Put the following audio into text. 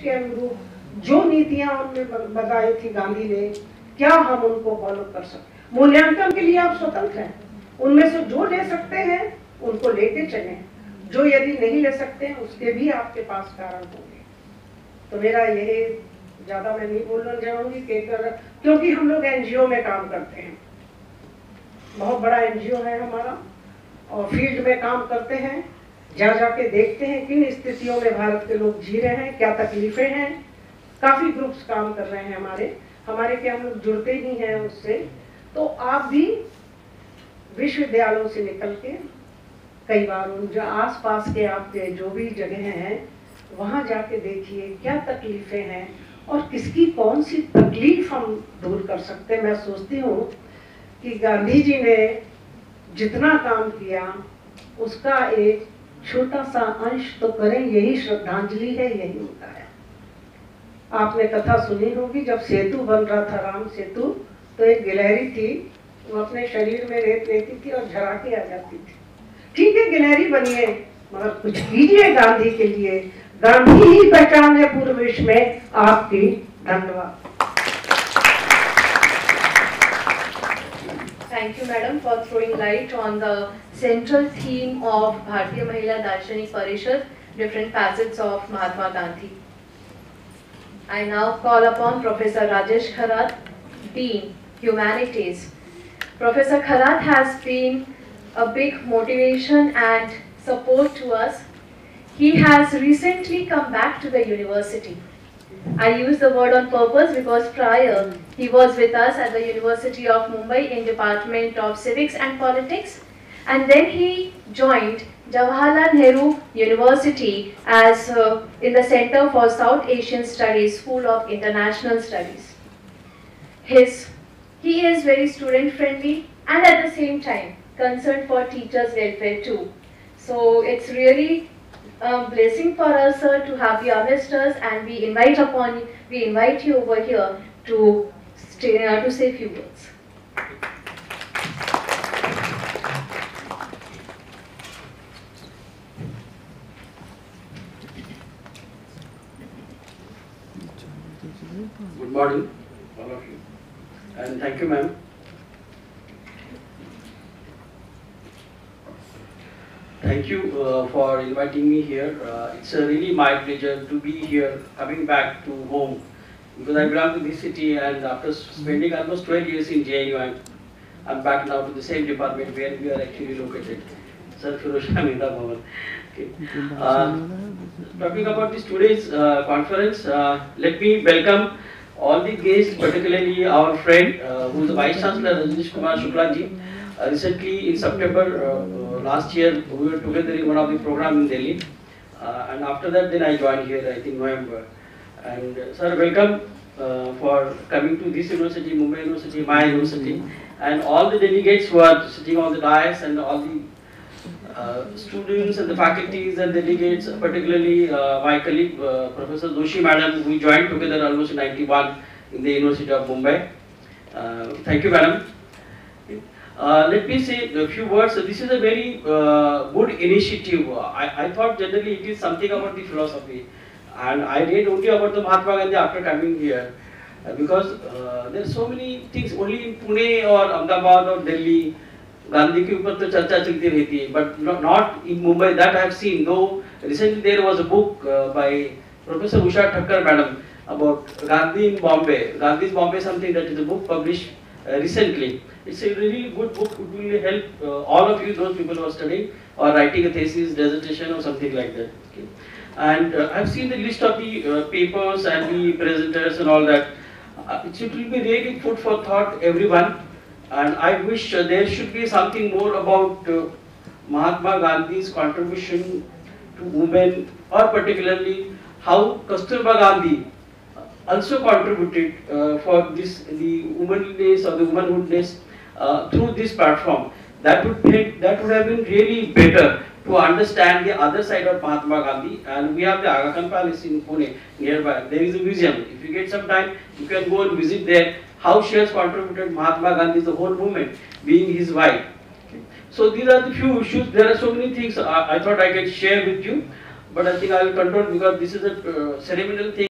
के अनुरूप जो नीतियां उनमें बताई थी गांधी ने, क्या हम उनको फॉलो कर सकते। मूल्यांकन के लिए आप स्वतंत्र हैं, उनमें से जो ले सकते हैं उनको लेके चलें, जो यदि नहीं ले सकते हैं उसके भी आपके पास कारण होंगे। तो मेरा यही, ज्यादा मैं नहीं बोलना चाहूंगी क्योंकि हम लोग एनजीओ में काम करते हैं, बहुत बड़ा एनजीओ है हमारा, और फील्ड में काम करते हैं, जा जाके देखते हैं किन स्थितियों में भारत के लोग जी रहे हैं, क्या तकलीफें हैं। काफी ग्रुप्स काम कर रहे हैं हमारे के, हम लोग जुड़ते ही हैं उससे। तो आप भी विश्वविद्यालयों से निकल के कई बार उन जो आस पास के आपके जो भी जगह हैं वहां जाके देखिए क्या तकलीफें हैं और किसकी कौन सी तकलीफ हम दूर कर सकते हैं। मैं सोचती हूँ कि गांधी जी ने जितना काम किया उसका एक छोटा सा अंश तो करें, यही श्रद्धांजलि है, यही उनका है। आपने कथा सुनी होगी, जब सेतु बन रहा था, राम सेतु, तो एक गिलहरी थी, वो अपने शरीर में रेत लेती थी और झरा के आ जाती थी। ठीक है, गिलहरी बनिए मगर कुछ कीजिए गांधी के लिए। गांधी ही पहचान है पूरे विश्व में आपकी। धन्यवाद। Thank you, Madam, for throwing light on the central theme of Bharatiya Mahila Darshanik Parishad, different facets of Mahatma Gandhi. I now call upon Professor Rajesh Kharat, Dean, Humanities. Professor Kharat has been a big motivation and support to us. He has recently come back to the university. I use the word on purpose because prior he was with us at the University of Mumbai in Department of Civics and Politics, and then he joined Jawaharlal Nehru University as in the Center for South Asian Studies, School of International Studies. He is very student friendly and at the same time concerned for teachers' welfare too. So it's really a blessing for us, sir, to have you amongst us, and we invite you over here to say a few words. Good morning, all of you, and thank you, ma'am. Thank you for inviting me here. It's really my pleasure to be here, coming back to home, because I belong to this city, and after spending almost 12 years in JNU, I'm back now to the same department where we are actually located, Sir Firozshah Mehta Bhavan. Okay. Talking about this today's conference, let me welcome all the guests, particularly our friend who is the Vice Chancellor, Rajneesh Kumar Shukla ji. Recently in September last year, we were together in one of the programs in Delhi, and after that then I joined here, I think November. And sir, welcome for coming to this university, Mumbai University, my university, and all the delegates who are sitting on the dais, and all the students and the faculties and delegates, particularly my colleague Professor Doshi Madam, we joined together almost in 91 in the University of Mumbai. Thank you, Madam. Let me say a few words. This is a very good initiative. I thought generally it is something about the philosophy, and I read only about the Mahatma Gandhi after coming here, because there are so many things only in Pune or Ahmedabad or Delhi. Gandhi के ऊपर तो चर्चा चलती रहती है, but not in Mumbai. That I have seen. Though recently there was a book by Professor Usha Thakkar Madam about Gandhi in Bombay. Gandhi's Bombay, something, that is a book published recently. It's a really good book. It will help all of you, those people who are studying or writing a thesis, dissertation or something like that. Okay. And I've seen the list of the papers and the presenters and all that. It will be really food for thought, everyone. And I wish there should be something more about Mahatma Gandhi's contribution to women, or particularly how Kasturba Gandhi also contributed for this, the womanliness or the womanhoodness through this platform. That would have been really better to understand the other side of Mahatma Gandhi. And we have the Aga Khan Palace in Pune nearby. There is a museum. If you get some time, you can go and visit there. How she has contributed Mahatma Gandhi's the whole movement, being his wife. Okay. So these are the few issues. There are so many things I thought I could share with you, but I think I will control, because this is a ceremonial thing.